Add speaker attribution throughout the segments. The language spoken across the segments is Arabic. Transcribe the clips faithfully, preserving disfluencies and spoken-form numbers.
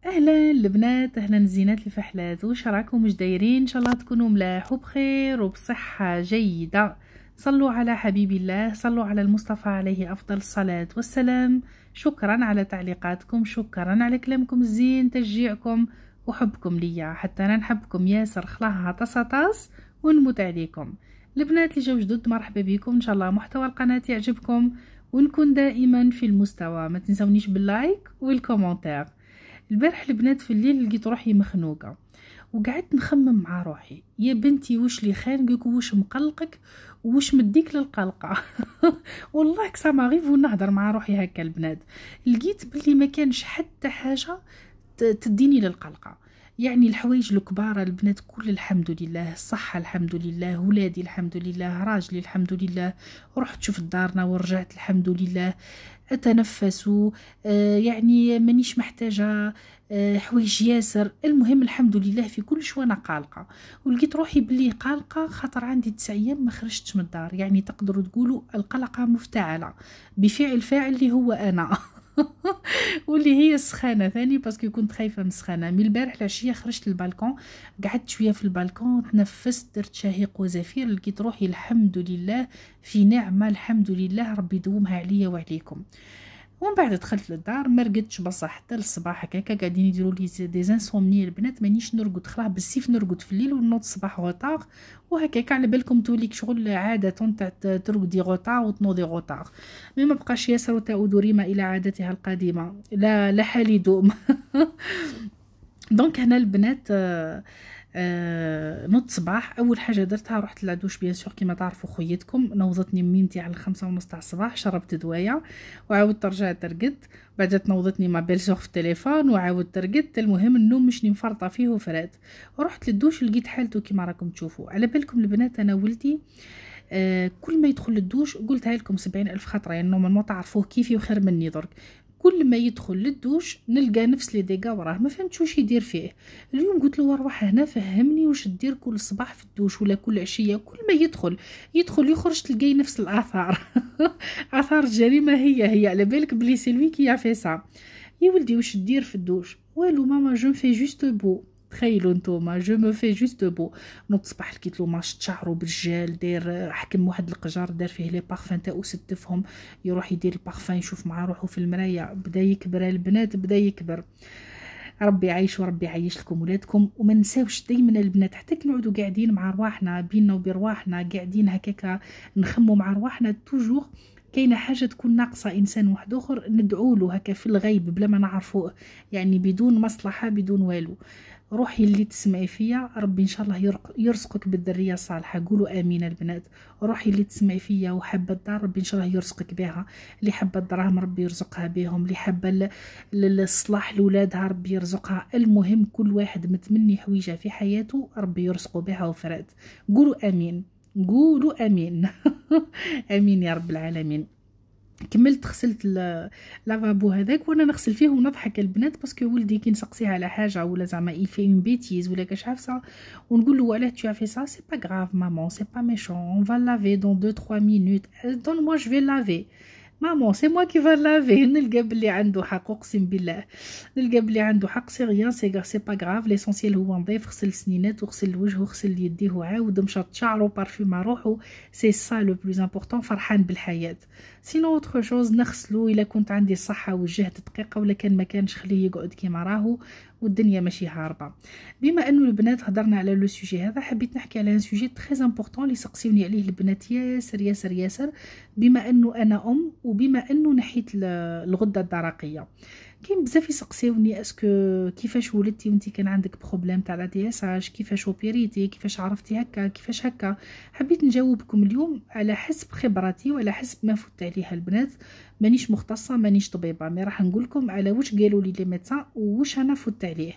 Speaker 1: اهلا البنات، اهلا الزينات الفحلات، واش راكم؟ مش دايرين؟ ان شاء الله تكونوا ملاح وبخير وبصحه جيده. صلوا على حبيب الله، صلوا على المصطفى عليه افضل الصلاه والسلام. شكرا على تعليقاتكم، شكرا على كلامكم الزين، تشجيعكم وحبكم ليا، حتى انا نحبكم ياسر. خلاها طاس ونموت عليكم. البنات اللي جاو جدد مرحبا بكم، ان شاء الله محتوى القناه يعجبكم ونكون دائما في المستوى. ما تنسونيش باللايك والكومنتير. البارح البنات في الليل لقيت روحي مخنوقه وقعدت نخمم مع روحي، يا بنتي واش اللي خانقك واش مقلقك واش مديك للقلقه؟ والله كسا ماغيف ونهضر مع روحي هكا البنات، لقيت بلي ما كانش حتى حاجه تديني للقلقه. يعني الحوايج الكبار البنات كل الحمد لله، الصحة الحمد لله، ولادي الحمد لله، راجلي الحمد لله، رحت شفت دارنا ورجعت الحمد لله، اتنفس آه يعني مانيش محتاجة آه حوايج ياسر. المهم الحمد لله في كل شيء وانا قالقة، ولقيت روحي بلي قالقة خاطر عندي تسع ايام ما خرجتش من الدار. يعني تقدروا تقولوا القلقة مفتعلة بفعل فاعل اللي هو انا. واللي هي السخانه ثاني، باسكو كنت خايفه من السخانه. من البارح العشيه خرجت للبالكون، قعدت شويه في البالكون، تنفست، درت شهيق وزفير، لقيت روحي الحمد لله في نعمه، الحمد لله ربي يدومها عليا وعليكم. ومن بعد دخلت للدار، ما رقدتش بصح حتى الصباح هكاكا، قاعدين يديروا لي دي زانسومني البنات، مانيش نرقد. خلاص بالسيف نرقد في الليل ونوض الصباح غوطار وهكاكا، على بالكم توليك شغل عاده تاع ترقدي غوطار وتنوضي غوطار. مي ما بقاش ياسر، وتعود ريما الى عادتها القديمه، لا لا حال يدوم. دونك هنا البنات آه آه نوض صباح، اول حاجه درتها رحت للدوش بيان سور كيما تعرفوا خويتكم، نوضتني ميمتي على الخمسة ونص تاع الصباح، شربت دوايه وعاودت رجعت رقدت، بعد تنوضتني مع بيلسور في التليفون وعاودت رقدت. المهم النوم مش مفرطه فيه وفرات، ورحت للدوش لقيت حالته كيما راكم تشوفوا. على بالكم البنات انا ولدي آه كل ما يدخل للدوش، قلتها لكم سبعين الف خطره، يعني نورمالمون تعرفوه كيفي وخير مني درك، كل ما يدخل للدوش نلقى نفس لي ديغا وراه، ما فهمتش واش يدير فيه. اليوم قلت له روح هنا فهمني واش دير كل صباح في الدوش ولا كل عشيه، كل ما يدخل يدخل يخرج تلقاي نفس الاثار. اثار الجريمه هي هي، على بالك بلي سي كي في سا. يا ولدي واش دير في الدوش؟ والو ماما جو في جوست بو. تخيلوا نتوما جو مو في جوست بو. نوض الصباح لقيت له ماشط شعرو بالجال، داير حكم واحد القجار دار فيه لي بارفان تاعو ستفهم، يروح يدير البارفان يشوف مع روحو في المرايه. بدا يكبر البنات، بدا يكبر. ربي يعيش وربي يعيش لكم ولادكم. وما نساوش دائما البنات، حتى كي نقعدوا قاعدين مع رواحنا بينا وبرواحنا قاعدين هكاكا نخمو مع رواحنا، توجور كاينه حاجه تكون ناقصه انسان واحد اخر ندعوا له هكا في الغيب بلا ما نعرفوه، يعني بدون مصلحه بدون والو. روحي اللي تسمعي فيا ربي ان شاء الله يرزقك بالذريه الصالحه، قولوا امين البنات. روحي اللي تسمعي فيا وحابه الدار ربي ان شاء الله يرزقك بها، اللي حابه الدراهم ربي يرزقها بهم، اللي حابه الصلاح لولادها ربي يرزقها. المهم كل واحد متمني حويجه في حياته ربي يرزقه بها وفرات. قولوا امين، قولوا امين. امين يا رب العالمين. كملت غسلت لافابو هذاك وانا نغسل فيه ونضحك البنات، باسكو ولدي كي نسقسيه على حاجه ولا زعما il fait une bêtise ولا كاش عفسه ونقول له علاه tu as fait ça, c'est pas grave maman, c'est pas méchant, on va laver dans deux trois minutes, donne-moi je vais laver مامون سي موا كي فا لافي. نلقى بلي عنده حق، اقسم بالله نلقى بلي عنده حق. سي غيان سي سي با غراف، ليسونسيال هو نظيف، غسل سنينات وغسل وجهه وغسل يديه وعاود مشط شعره بارفيم روحه، سي سا لو بلوز امبورطون، فرحان بالحياه. سينو اوتر شوز نغسلو الا كنت عندي الصحه والجهد دقيقه، ولا كان ما كانش خليه يقعد كيما راهو والدنيا ماشي هاربه. بما انه البنات هضرنا على لو سوجي هذا، حبيت نحكي على ان سوجي تري امبورطون اللي سقسيوني عليه البنات ياسر ياسر ياسر. بما انه انا ام وبما انه نحيت الغده الدرقيه، كاين بزاف يسقسيوني اسكو كيفاش ولدتي وانت كان عندك بروبليم تاع لا دي اس اش، كيفاش اوبيريتي، كيفاش عرفتي هكا، كيفاش هكا. حبيت نجاوبكم اليوم على حسب خبرتي وعلى حسب ما فوت عليها البنات. مانيش مختصه مانيش طبيبه، مي راح نقول لكم على واش قالوا لي لي ميدسان وواش انا فوت عليه.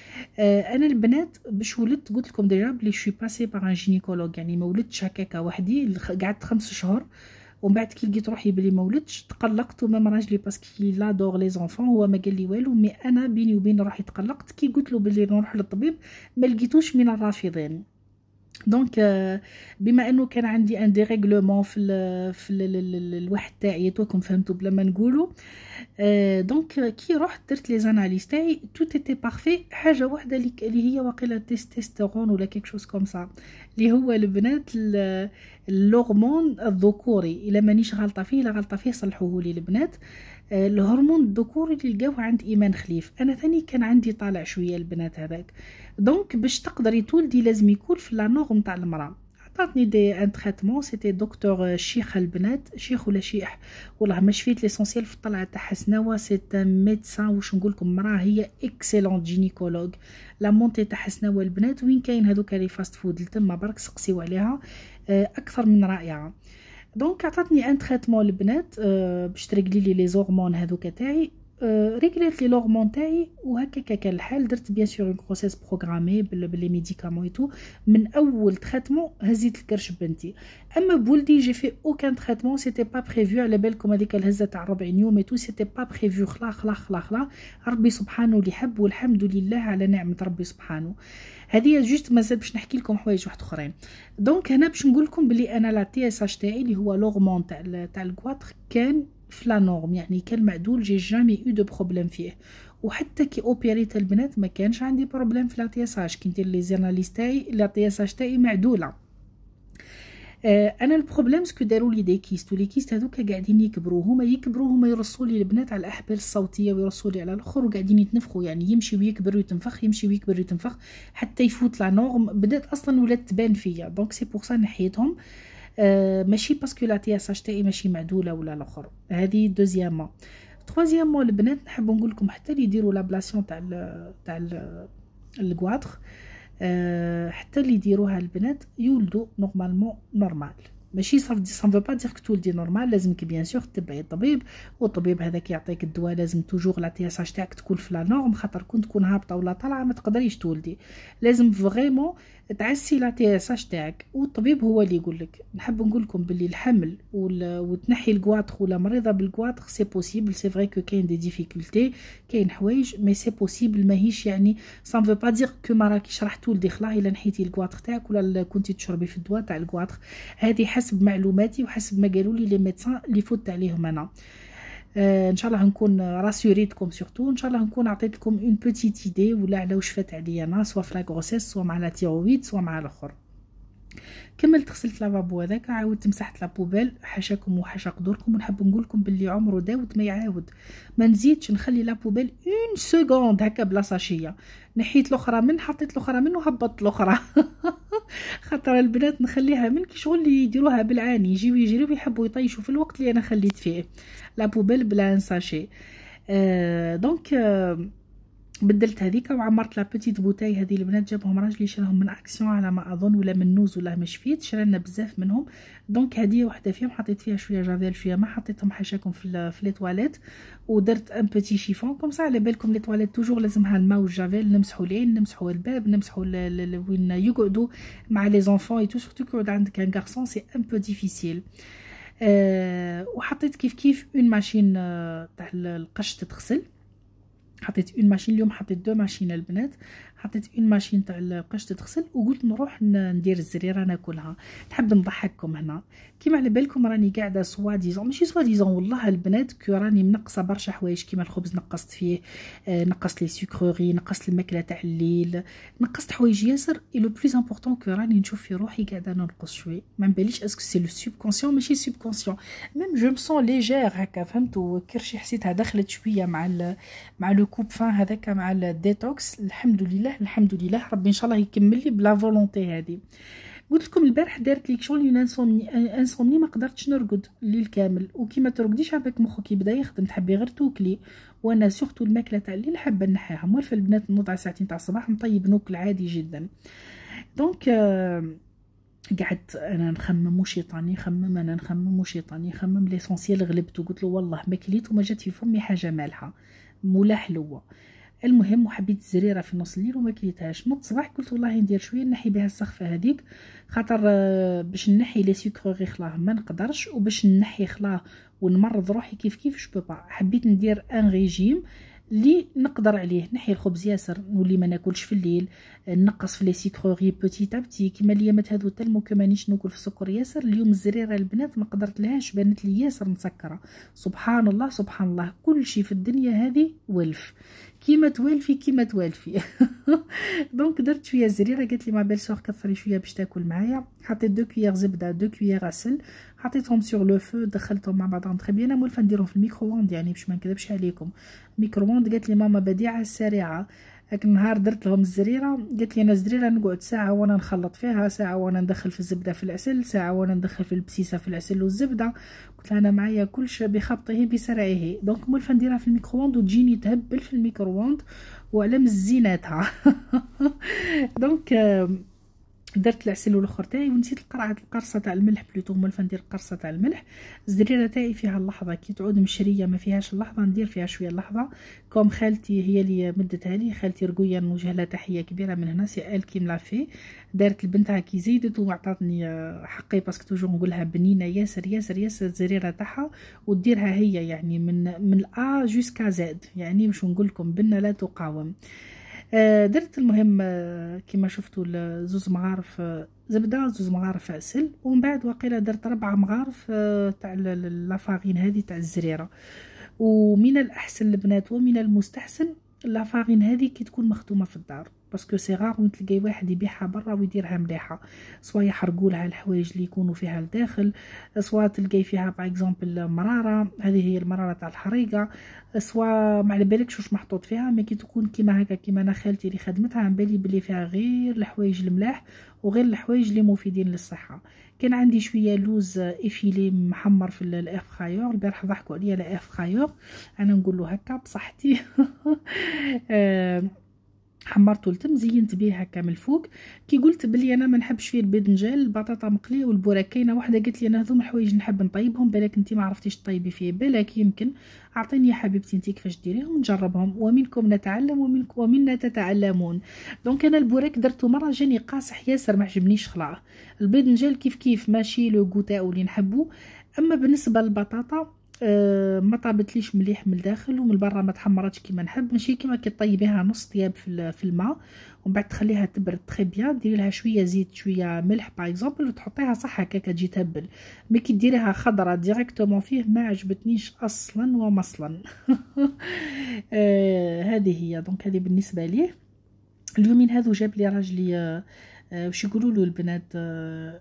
Speaker 1: آه انا البنات باش ولدت قلت لكم ديجا بلي شوي باسي باغ ان جينيكولوج، يعني ما ولدتش هكاكا وحدي، قعدت خمس شهور ومن بعد كي لقيت روحي بلي ما ولدتش تقلقت. ومام راجلي باسكو لا دور لي زونفون هو ما قال لي والو، مي انا بيني وبين روحي تقلقت كي قلت له بلي نروح للطبيب، ما لقيتوش من الرافضين. دونك بما انه كان عندي ان ديريغلومون في ال في ال ال الواحد تاعي توكم فهمتوا بلا ما نقولوا. دونك كي رحت درت لي زاناليز تاعي تو تيتي بارفي. حاجه واحده اللي هي واقيلا تستوستيرون ولا كيك شوز كوم سا، اللي هو البنات الهرمون الذكوري، الا مانيش غلطه فيه لا غلطه فيه صلحوه لي البنات. الهرمون الذكوري اللي لقاوه عند ايمان خليف، انا ثاني كان عندي طالع شويه البنات هذاك. دونك باش تقدري تولدي لازم يكون في لا نورم تاع المراه. عطاتني دي ان تريتمون سيتي دكتور شيخ البنات، شيخ ولا شيح والله ما شفيت ليسونسيال في الطلعه تاع حسناوه. سي ان ميدسان واش نقول لكم، مراه هي اكسيلون جينيكولوج. لا مونتي تاع حسناوه البنات وين كاين هذوك لي فاست فود لتما برك سقسيو عليها، اكثر من رائعه. دونك عطاتني ان تريتمون البنات باش تريغلي لي لي زورمون هذوك تاعي. ريغليت لي لورمون تاعي وهكاكا كان الحال. درت بيان سور اون غروسيس بروغرامي باللي ميديكامون ايتو. من اول تريتمون هزيت الكرش بنتي. اما بولدي جي في اوكان تريتمون، سيتي با بريفو. على بالكم هذيك الهزه تاع ربع يوم ايتو سيتي با بريفو. خلا خلا خلا خلا ربي سبحانه اللي حب، والحمد لله على نعمه ربي سبحانه. هذه جوست مازال باش نحكي لكم حوايج واحد اخرين. دونك هنا باش نقول لكم بلي انا لا تي اس اش تاعي اللي هو لورمون تاع تاع الكواتر كان في لا نورم، يعني كان معدول. جي جامي او دو بروبليم فيه. وحتى كي اوبيريت البنات ما كانش عندي بروبليم في لا تي اس اش. كي ندير لي زاناليز تاعي لا تي اس اش تاعي معدوله. آه انا البروبليم سكو داروا لي دي كيست، ولي كيست هذوك قاعدين يكبروا. هما يكبروا هما يرصوا لي البنات على الاحبال الصوتيه ويرصوا لي على الاخر وقاعدين يتنفخوا، يعني يمشي ويكبر ويتنفخ يمشي ويكبر ويتنفخ حتى يفوت لا نورم. بدات اصلا ولات تبان فيا. دونك سي بور سا نحيتهم. آه ماشي باسكو لا تي اس اش تاعي ماشي معدوله ولا الاخر. هذه دوزيامون. تروازيامون البنات نحب نقول لكم حتى اللي يديروا لابلاسيون تاع ال تاع الكوادر، أه حتى اللي يديروها البنات يولدوا نورمالمون نورمال. ماشي صافي سان فو با دير كو تولدي نورمال. لازمك بيان سور تتبعي الطبيب، والطبيب هذاك يعطيك الدواء. لازم توجور لا تي اس اش تاعك تكون في لا نورم، خاطر كون تكون هابطه ولا طالعه ما تقدريش تولدي. لازم فريمون تعسي لا تي اس اش تاعك، والطبيب هو اللي يقول لك. نحب نقول لكم باللي الحمل وتنحي الكواتر ولا مريضه بالكواتر سي بوسيبل. سي فري كو كاين دي ديفيكولتي، كاين حوايج مي سي بوسيبل. ماهيش يعني سان فو با دير كو ما راكيش راح تولدي خلا الا نحيتي الكواتر تاعك ولا كنتي تشربي في الدواء تاع الكواتر. هذه حسب معلوماتي وحسب ما قالوا لي لي ميدسان اللي فوت عليهم انا. آه ان شاء الله نكون راسيوريتكم سورتو. ان شاء الله نكون عطيت لكم اون بوتيت ايدي ولا على واش فات عليا انا، سوا في لا غروسيس سوا مع لا تيرويد سوا مع الاخر. كملت غسلت لافابو هذاك، عاودت مسحت لا بوبيل. حاشاكم وحاشا قدوركم. ونحب نقول لكم باللي عمره داود ما يعاود. ما نزيدش نخلي لا بوبيل اون سكوند هكا بلا ساشيه. نحيت الاخرى من حطيت الاخرى من وهبطت الاخرى. خاطر البنات نخليها من كي شغل اللي يديروها بالعاني يجيو يجريو يحبوا يطيشوا في الوقت اللي انا خليت فيه لا بوبيل بلا ساشي. آه دونك آه بدلت هذيك وعمرت لا بوتيت بوتاي. هذه البنات جابهم راجلي شراهم من اكسيون على ما اظن ولا من نوز ولا ما شفيت. شرانا بزاف منهم. دونك هذه وحده فيهم حطيت فيها شويه جافيل شويه ما حطيتهم حاشاكم في في لي تواليت. ودرت ان بوتي شيفون كوم سا. على بالكم لي تواليت توجور لازمها الماء والجافيل. نمسحوا العين نمسحوا الباب نمسحوا وين يقعدوا مع لي زونفون اي تو. سورتو كيقعد عندك ان غارسون سي ان بو ديفيسيل. أه وحطيت كيف كيف اون ماشين تاع القش تتغسل. حطيت اون ماشين اليوم، حطيت دو ماشين البنات. حطيت اون ماشين تاع القش تتغسل وقلت نروح ندير الزريره ناكلها. نحب نضحككم هنا كيما على بالكم راني قاعده سوا ديزون ماشي سوا ديزون والله البنات كو راني منقصه برشا حوايج. كيما الخبز نقصت فيه، آه نقصت لي سكروري، نقصت الماكله تاع الليل، نقصت حوايج ياسر. اي لو بلوز امبورطون كو راني نشوف في روحي قاعده ننقص شوي. ما نباليش اسكو سي لو سوبكونسيون ماشي سوبكونسيون. ميم جو مسون ليجير هكا فهمتوا. كرشي حسيتها دخلت شويه مع ال مع لو كوب فان هذاك مع الديتوكس. الحمد لله الحمد لله ربي ان شاء الله يكمل لي بلا فولونتي هذه. قلت لكم البارح دارت ليك شغل اون انسومني انسومني ما قدرتش نرقد الليل كامل. وكيما ترقديش عباك مخك يبدا يخدم تحبي غير توكلي. وانا سورتو الماكله تاع الليل حابه نحيها. موالفه البنات نوض على ساعتين تاع الصباح نطيب نوكل عادي جدا. دونك آه قعدت انا نخمم وشيطاني يخمم انا نخمم وشيطاني يخمم. ليسونسيال غلبت وقلت له والله ما كليت وما جات في فمي حاجه مالحه مولا حلوه. المهم وحبيت الزريره في نص الليل وما كليتهاش. نوض الصباح قلت والله ندير شويه نحي بها السخفه هذيك، خاطر باش نحي لي سكروري خلاه ما نقدرش، وباش نحي خلاه ونمرض روحي كيف كيف جو با. حبيت ندير ان ريجيم اللي نقدر عليه. نحي الخبز ياسر، نولي ما ناكلش في الليل، نقص في لي سيكروغي بوتي تابتي. كيما اليامات هذو تلمو كمانيش ناكل في السكر ياسر. اليوم الزريره البنات ما قدرت لهاش، بانت لي ياسر مسكره. سبحان الله سبحان الله، كل شيء في الدنيا هذه ولف، كيما توالفي كيما توالفي. دونك درت شويه زريره، قالت لي ما بيل سور كثري شويه باش تاكل معايا. حطيت دو كويير زبده، دو كويير عسل، حطيتهم سور لو فو، دخلتهم مع بعضهم تري بيان. انا مولفه نديرهم في الميكرووند يعني باش ما نكذبش عليكم. ميكرووند قالت لي ماما بديعه سريعه. هاك النهار درت لهم الزريره، قالت لي انا الزريره نقعد ساعه وانا نخلط فيها، ساعه وانا ندخل في الزبده في العسل، ساعه وانا ندخل في البسيسه في العسل والزبده. قلت لها انا معايا كلش بخبطه بسرعه. دونك مولفه نديرها في الميكرووند وتجيني تهبل في الميكرووند وعلى مزيناتها. دونك درت العسل والاخر تاعي، ونسيت القرعه القرصه تاع الملح بلوتو. مولفه ندير القرصه تاع الملح. الزريره تاعي فيها اللحظه كي تعود مشريه ما فيهاش اللحظه، ندير فيها شويه اللحظه. كوم خالتي هي اللي مدتها لي، خالتي رقيه، نوجه لها تحيه كبيره من هنا، سي ال كي ملافي. دارت لبنتها كي زيدت وعطاتني حقي، باسكو توجور نقولها بنينه ياسر ياسر ياسر الزريره تاعها، وديرها هي يعني من من ا جوسكا زاد، يعني باش نقول لكم بنه لا تقاوم. درت المهم كما شفتوا زوز مغارف زبده، زوز مغارف عسل، ومن بعد واقيلا درت ربعة مغارف تاع لافارين هذه تاع الزريره. ومن الاحسن البنات ومن المستحسن لافارين هذه كي تكون مخدومه في الدار، باسكو سي غار وين تلقاي واحد يبيعها برا ويديرها مليحه، سوا يحرقوا لها الحوايج اللي يكونوا فيها لداخل، سوا تلقاي فيها باغ اكزومبل مراره، هذه هي المراره تاع الحريقه، سوا ما على بالكش واش محطوط فيها. مي كي تكون كيما هكا كيما انا خالتي اللي خدمتها، عن بالي بلي فيها غير الحوايج الملاح وغير الحوايج اللي مفيدين للصحه. كان عندي شويه لوز افيلي محمر في الاير فرايور، البارح ضحكوا عليا الاير فرايور، انا نقول له هكا بصحتي. حمرته لتم، زينت بيه هكا من الفوق. كي قلت بلي انا ما نحبش فيه الباذنجان، البطاطا مقليه والبوراك، كاينه وحده قالت لي انا هذوما الحوايج نحب نطيبهم، بالك انت ما عرفتيش تطيبي فيه، بالك يمكن اعطيني يا حبيبتي انت كيفاش ديريهم ونجربهم، ومنكم نتعلم ومنكم ومنا تتعلمون. دونك انا البوراك درته مره جاني قاصح ياسر، ما عجبنيش خلاص. الباذنجان كيف كيف ماشي لو غوتاو اللي نحبو. اما بالنسبه للبطاطا أه ما طابتليش مليح من الداخل، ومن برا ما تحمرتش كيما نحب، ماشي كيما كي طيبيها نص طياب في, في الماء ومن بعد تخليها تبرد تري بيان، ديري لها شويه زيت شويه ملح باغ اكزومبل وتحطيها صح هكا تجي تهبل. مي كي ديريها خضره ديريكتومون فيه ما عجبتنيش اصلا ومصلا. أه هذه هي. دونك هذه بالنسبه ليه. اليومين هذو جاب لي راجلي أه واش يقولوا له البنات أه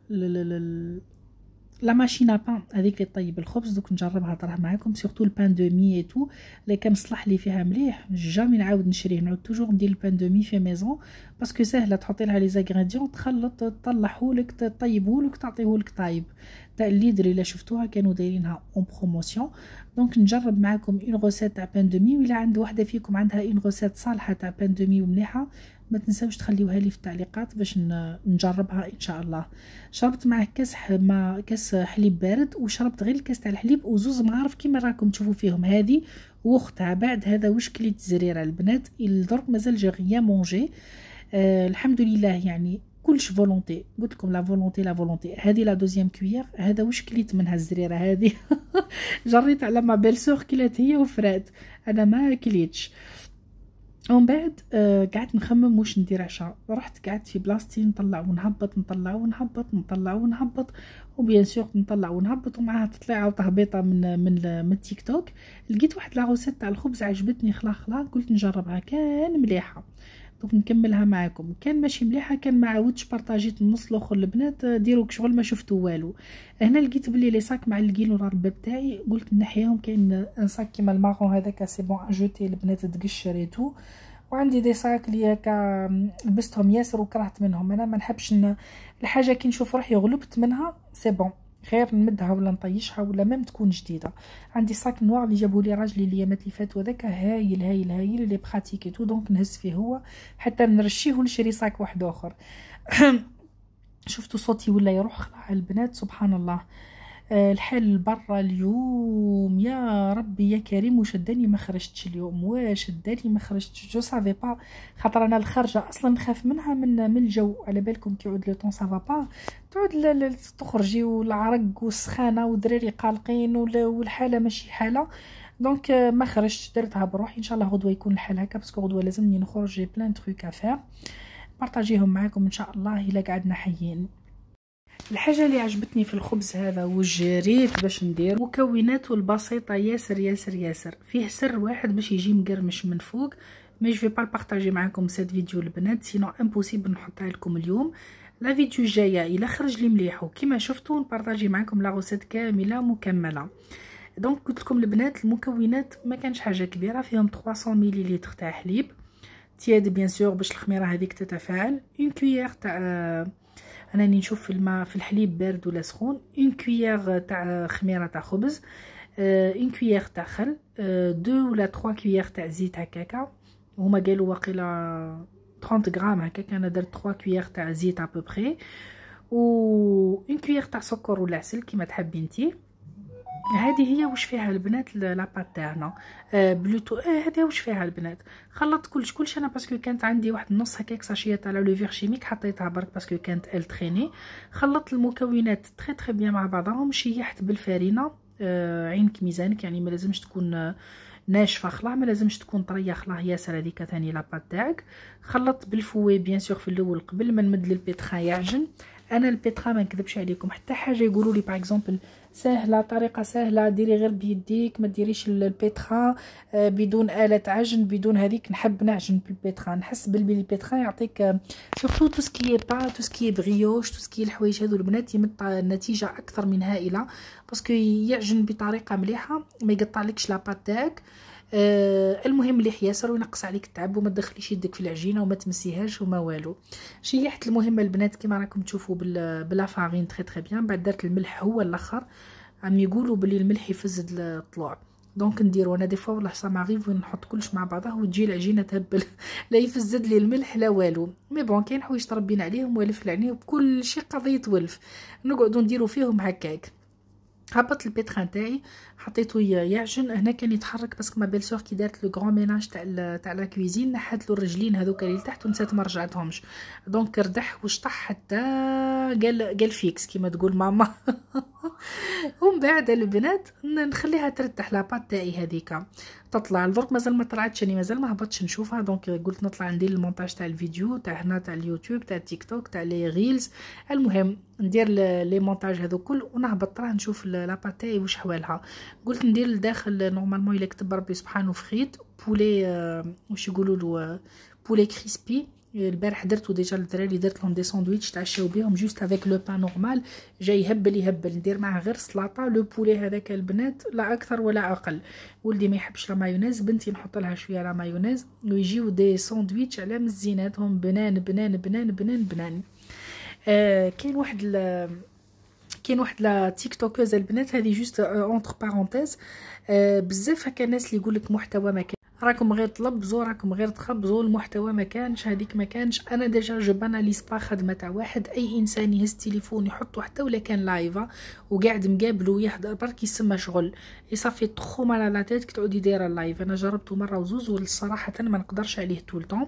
Speaker 1: لا ماشين ا بان هذيك اللي طيب الخبز، دوك نجربها طرح معاكم، سورتو البان دو مي اي تو اللي كان مصلح لي فيها مليح، جامي نعاود نشريه، نعاود توجور ندير البان دو مي في ميزون، باسكو ساهله تحطي لها لي زانغريديون، تخلط تطلعهولك تطيبهولك تعطيهولك طايب. تاع الليدر الا شفتوها كانوا دايرينها اون بروموسيون. دونك نجرب معاكم اون غوسيت تاع بان دو مي، ولا عند وحده فيكم عندها اون غوسيت صالحه تاع بان دو مي ومليحه ما تنساوش تخليوها لي في التعليقات باش نجربها ان شاء الله. شربت معاه كاس ما كاس حليب بارد، وشربت غير الكاس تاع الحليب وزوز مغارف كيما راكم تشوفوا فيهم، هذه واختها. بعد هذا واش كليت الزريره البنات، درك مازال جي غيان مونجي. آه الحمد لله، يعني كلش فولونتي، قلت لكم لا فولونتي لا فولونتي. هذه لا دوزيام كويير، هذا واش كليت منها الزريره هذه. جريت على ما بيل سور كلات هي وفرات، انا ما كليتش. ومن بعد آه قعدت نخمم واش ندير عشاء، رحت قعدت في بلاصتي نطلع ونهبط نطلع ونهبط نطلع ونهبط، وبيان سور نطلع ونهبط، ومعها تطلع وتهبيطه من من من تيك توك. لقيت واحد لا روسيت تاع الخبز عجبتني خلا خلا، قلت نجربها، كان مليحه، دونك نكملها معاكم. كان ماشي مليحه كان ما عاودتش بارطاجيت النص الاخر. البنات ديروا شغل ما شفتوا والو. هنا لقيت بلي لي صاك معلقين ورا الباب تاعي، قلت نحيهم. كاين ان صاك كيما المارون هذاك سي بون اجوتي، البنات تقشريتو، وعندي دي صاك اللي هكا لبستهم ياسر وكرهت منهم. انا ما نحبش الحاجه كي نشوف روحي غلبت منها سي بون، خير نمدها ولا نطيشها ولا ميم تكون جديده. عندي صاك نوار اللي جابوا لي راجلي الايامات اللي فاتوا، هذاك هايل هايل هايل اللي براتيكي تو، دونك نهز فيه هو حتى نرشيه ونشري صاك واحد اخر. شفتوا صوتي ولا يروح خلع البنات، سبحان الله. أه الحال برا اليوم يا ربي يا كريم، وشداني ما خرجتش اليوم، واش شداني ما خرجتش، جو سافي با، خاطر انا الخرجه اصلا نخاف منها من من الجو. على بالكم كي يعود لو طون سافا با، تعود تخرجي والعرق والسخانه والدراري قالقين والحاله ماشي حاله. دونك ما خرجتش، درتها بروحي. ان شاء الله غدوه يكون الحال هكا، باسكو غدوه لازمني نخرج، جي بلان تروك افير بارطاجيهم معاكم ان شاء الله الا قعدنا حيين. الحاجه اللي عجبتني في الخبز هذا وجريت باش ندير مكوناته البسيطه ياسر ياسر ياسر، فيه سر واحد باش يجي مقرمش من فوق، مي جو با بارطاجي معاكم سيت فيديو البنات، سينو امبوسيبل نحطها لكم اليوم. لا فيديو الجايه الا خرج لي مليح وكما شفتوا نبارطاجي معاكم لا غوسيت كامله مكمله. دونك قلت لكم البنات المكونات ما كانش حاجه كبيره، فيهم ثلاثمية مليلتر تاع حليب تياد بيان سور باش الخميره هذيك تتفاعل، اون كويير تاع انا راني نشوف في الماء في الحليب بارد ولا سخون، اون كويير تاع خميره تاع خبز، اون كويير تاع خل، دو ولا ثلاثة كويير تاع زيت هكاكا، هما قالوا واقيلا ثلاثين غرام هكاك، انا درت ثلاثة كويير تاع زيت ابوبري، و اون كويير تاع سكر ولا عسل كيما تحبي نتي. هذه هي واش فيها البنات لاباط تاعنا آه بلوتو اه هذه واش فيها البنات. خلطت كلش كلش انا باسكو كانت عندي واحد نص هكاك ساشيه تاع لوفير شيميك حطيتها برك باسكو كانت ال تريني. خلطت المكونات تري تري بيان مع بعضهم، شيحت بالفارينه آه عينك ميزانك، يعني ما لازمش تكون ناشفه خلا، ما لازمش تكون طريه خلا ياسر، هذيك ثاني لاباط تاعك. خلطت بالفوي بيان سور في الاول قبل ما نمد للبيتخا يعجن. انا البيتخا ما نكذبش عليكم حتى حاجه يقولوا لي باغ اكزومبل سهله، طريقه سهله ديري غير بيديك ما ديريش البيتخا بدون آلة عجن بدون هذيك، نحب نعجن بالبيتخا، نحس بالبيتخا يعطيك سورتو تو سكي با تو سكي بريوش تو سكي الحوايج هذو البنات يمط النتيجه اكثر من هائله، باسكو يعجن بطريقه مليحه ما يقطعلكش لاباط تاعك. آه المهم مليح ياسر وينقص عليك التعب وما تدخليش يدك في العجينه وما تمسيهاش وما والو. شيحت المهمه البنات كما راكم تشوفوا بلا فارين تري تري بيان. بعد درت الملح هو الاخر، عم يقولوا بلي الملح يفزد الطلوع، دونك نديرو انا دي فوا والله سا ماريف وين نحط كلش مع بعضها وتجي العجينه تهبل لا يفزد لي الملح لا والو. مي بون كاين حوايج تربينا عليهم والف العينيه وبكل شيء قضيه ولف نقعدوا نديرو فيهم هكاك. هبط البيتخان تاعي حطيته يعجن، هنا كان يتحرك باسكو ما بيل سور كي دارت لو غران ميناج تاع تاع لا كويزين نحات له الرجلين هذوك اللي لتحت ونسات ما رجعتهمش، دونك ردح وشطح حتى قال قال فيكس كيما تقول ماما ومن بعد البنات نخليها ترتاح لاباط تاعي هذيك تطلع. الفرق مازال ما طلعتش، يعني مازال ما هبطتش نشوفها، دونك قلت نطلع ندير المونتاج تاع الفيديو تاع هنا تاع اليوتيوب تاع التيك توك تاع لي ريلز. المهم ندير لي مونتاج هذو كل ونهبط راه نشوف لاباط تاعي واش حوالها. قلت ندير لداخل نورمالمون الا كتب ربي سبحانه فريت بولي آه واش يقولوا له بولي كريسبي. البارح درتو ديجا للدراري، درت لهم دي ساندويتش تعشاو بهم جوست افيك لو بان نورمال جاي يهبل يهبل، ندير معاه غير سلطه لو بولي هذاك البنات لا اكثر ولا اقل. ولدي ما يحبش لا مايونيز، بنتي نحط لها شويه لا مايونيز ويجيو دي ساندويتش على مزيناتهم بنان بنان بنان بنان بنان. آه كاين واحد كاين واحد لا تيك توكوز البنات هذه جوست اونتر بارونتيز آه بزاف هكا ناس اللي يقول لك محتوى ما كان، راكم غير تلبزوا راكم غير تخبزوا المحتوى ما كانش هذيك ما كانش. انا ديجا جو باناليز با خدمه تاع واحد، اي انسان يهز تليفون يحطو حتى ولا كان لايفا وقاعد مقابلو يحضر برك يسمى شغل يصافي تخو مال لا تيت كتعودي دايره اللايف. انا جربته مره وزوز والصراحه ما نقدرش عليه طول طون.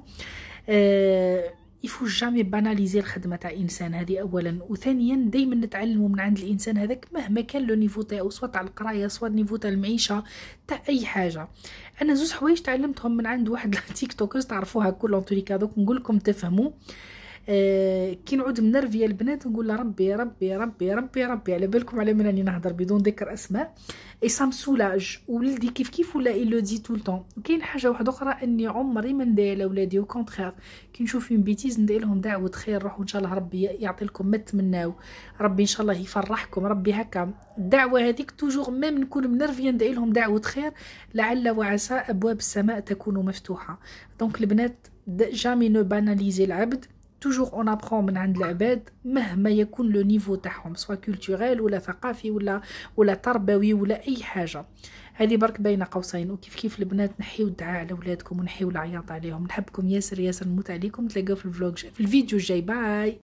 Speaker 1: أه يفو جامي باناليزي الخدمه تاع انسان هذه اولا، وثانيا دائما نتعلموا من عند الانسان هذاك مهما كان لو نيفو تاعو سواء تاع القرايه سواء نيفو تاع المعيشه تاع اي حاجه. انا زوج حوايج تعلمتهم من عند واحد تيك توكرز تعرفوها كل اونتوريكا دوك نقول لكم تفهموا. آه كي نعود منرفيه البنات نقول لها ربي ربي ربي ربي ربي على بالكم على من راني نهضر بدون ذكر اسماء اي سام سولاج. ولدي كيف كيف ولا اي لو دي طول طون. وكاين حاجه واحده اخرى اني عمري ما ندير لاولادي او كونترير كي نشوف فيهم بيتيز ندير لهم دعوه خير، روحوا ان شاء الله ربي يعطي لكم ما تمناو، ربي ان شاء الله يفرحكم ربي هكا. الدعوه هذيك توجور ميم نكون منرفيه ندير لهم دعوه خير لعل وعسى ابواب السماء تكون مفتوحه. دونك البنات جامي نو باناليزي العبد، توجور اون ابخون من عند العباد مهما يكون لو نيفو تاعهم سواء كولتوريل ولا ثقافي ولا ولا تربوي ولا اي حاجه. هذه برك بين قوسين. وكيف كيف البنات نحيو الدعاء على اولادكم ونحيو العياط عليهم. نحبكم ياسر ياسر نموت عليكم. تلاقاو في الفلوج في الفيديو الجاي. باي.